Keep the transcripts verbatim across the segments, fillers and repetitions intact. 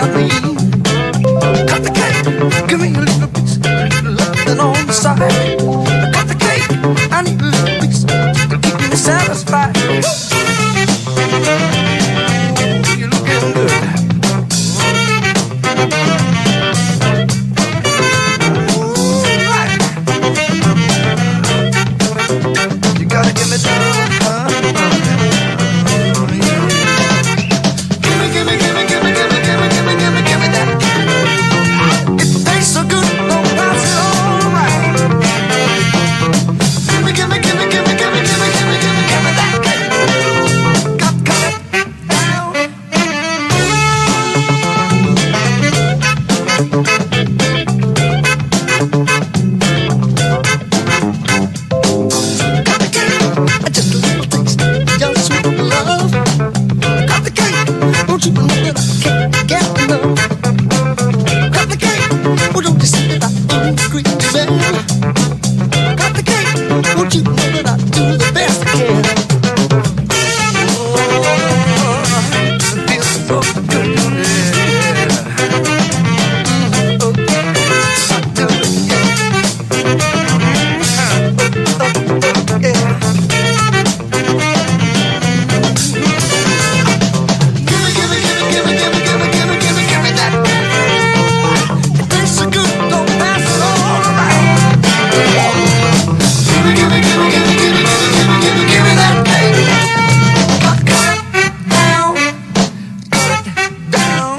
I mean. Cut the cake, give me a little piece, a little loving on the side. Cut the cake, I need a little piece to keep me satisfied. You're looking good. You gotta give me down, huh? Give me, give me, give me, give me, give me, give me, give me, give me, give me that. It tastes so good, don't pass it all right. Give me, give me, give me, give me, give me, give me, give me, give me, give me that. Got, got it down. Got the cake, just a little taste, your sweet love. Got the cake, won't you know that I can't get enough? Got the cake, well don't you see that I'm screaming? Got the cake, won't you know that I do the best I can? Oh, it feels so good, yeah. Oh, I do it, yeah. Oh, yeah. Give me, give me, give me, give me, give me, give me, give me, give me, give me that. It tastes so good, don't pass it all around. Give me, give me, give me, give me, give me, give me, give me, give me, give me that cake. Cut, cut it down, cut it down.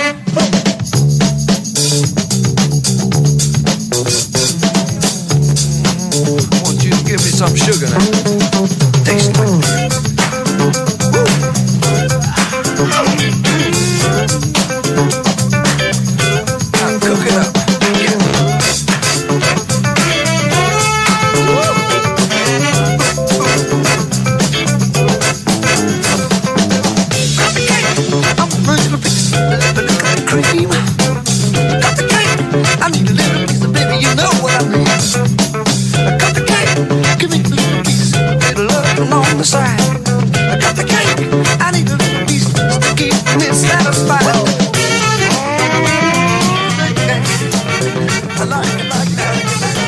Want you to give me some sugar now. Taste like that. Now cook it up. Yeah. Got the cake, I'm a little piece, a little bit of cream. Got the cake, I need a little piece of baby, you know what I mean. Got the cake, give me a little piece, a little loving on the side. Got the cake, I need a little piece to keep me satisfied. I like it like that.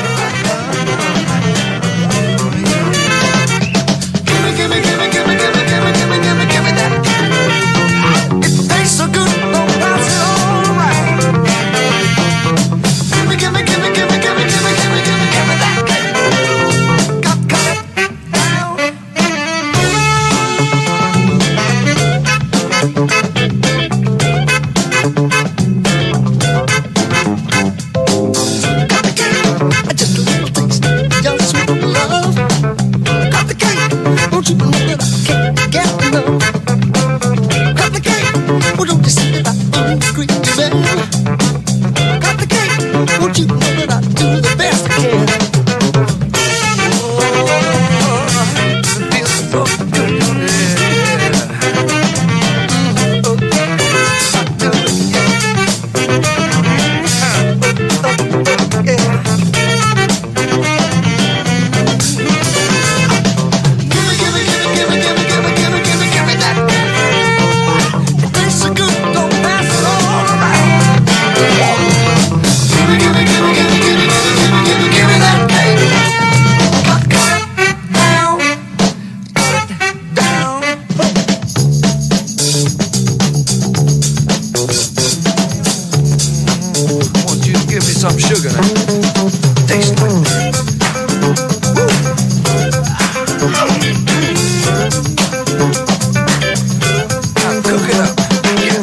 Give me, give me, give me, give me, give me, give me, give me, give me, give me that. It tastes so good, don't pass it all right. Give me, give me, give me, give me, give me, give me, give me, give me, give me that. Got, got it down. Got the cake, just a little taste, your sweet love. Got the cake, won't you know that I can't get enough? Got the cake, well don't you see that I'm screaming? Got the cake, won't you know that I do the best I can? Oh, it feels so good, yeah. Oh, I do it, yeah. Oh, yeah. Give me, give me, give me, give me, give me, give me, give me, give me, give me that. It tastes so good, don't pass it all around. Give me, give me, give me, give me, give me, give me, give me, give me, give me that cake. Cut, cut it down, cut it down. Want you to give me some sugar now. Taste like that. Now cook it up. Yeah.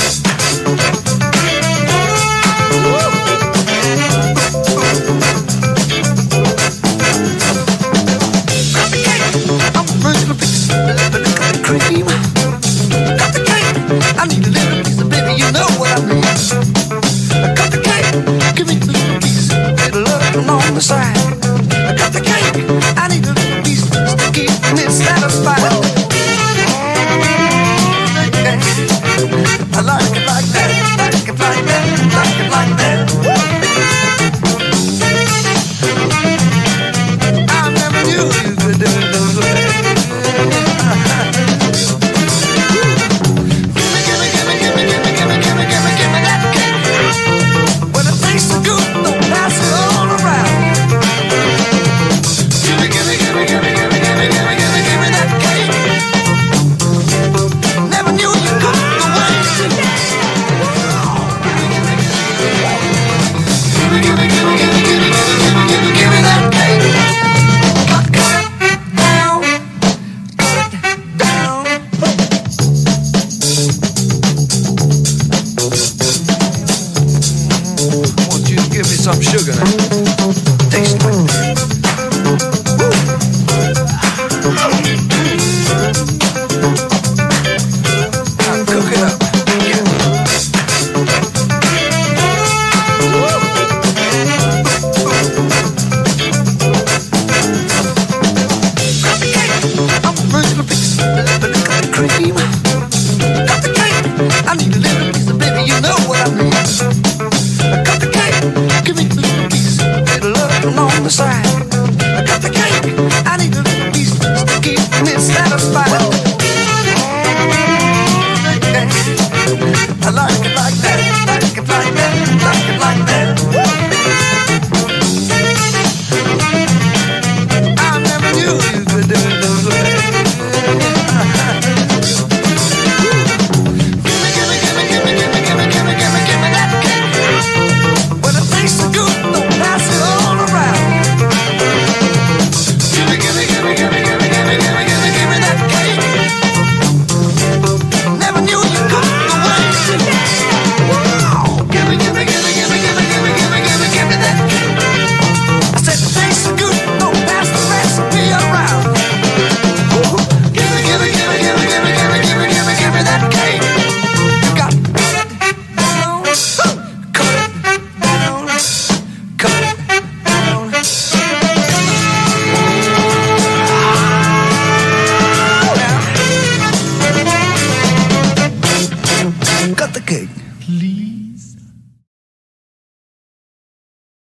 Got the cake, I'm a little piece, a little bit of cream. Got the cake, I need a little piece of baby, you know what I mean. Got the cake, give me a little piece. some sugar now. Taste like that.